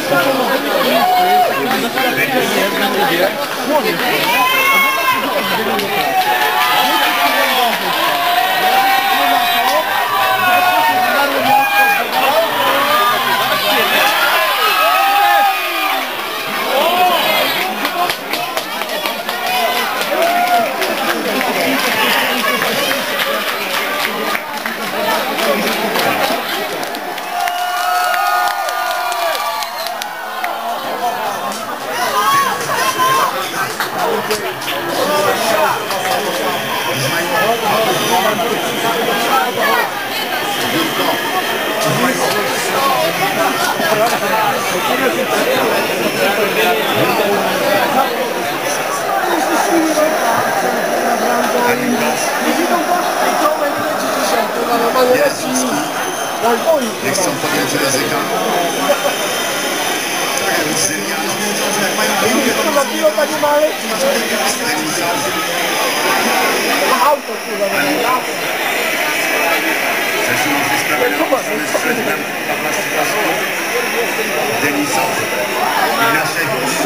Nie chcą podjąć ryzyka. Tak jak Syria, jak mają piłkę, to auto, kurwa. Zresztą sprawiedliwości z prezydent Denisow Ignaszewicz.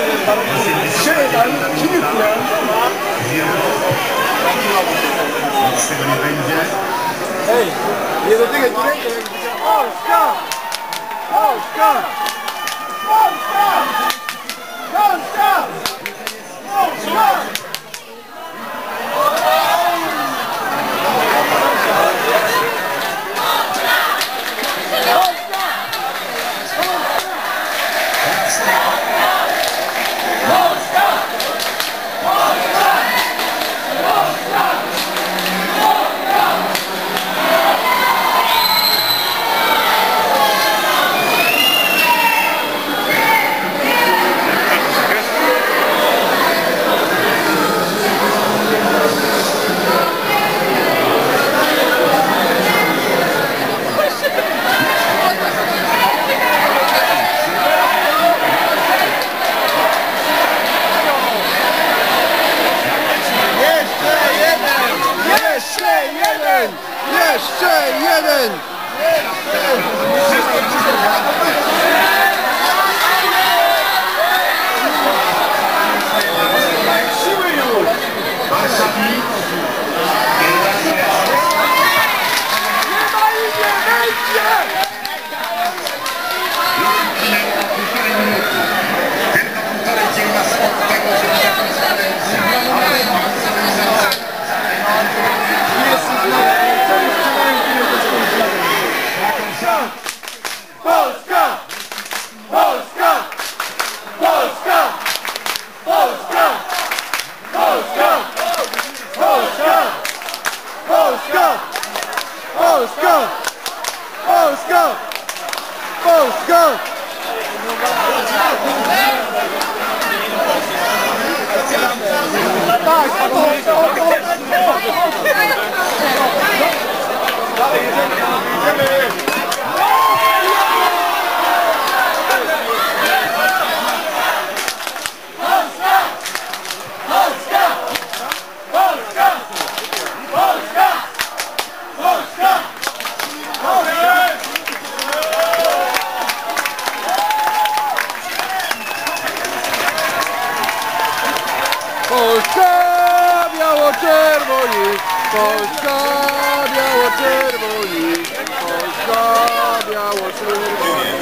Nic z tego nie będzie. Ej, nie dotykaj tu rękę, jak powiedział Polska! Polska! Polska! Polska! Polska! Jeszcze jeden! Siły już! Warszawi! Nie ma i nie będzie! Półtorej minuty. Tylko półtorej dzienna od tego, żeby zacząć kadencję. Polska! Polska! Polska! Polska! Polska! Polska! Polska! Polska! Polska! Polska! Tak, Polska, biało-czerwoni, Polska, biało-czerwoni, Polska, biało-czerwoni.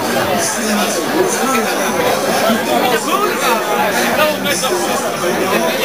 Kurwa!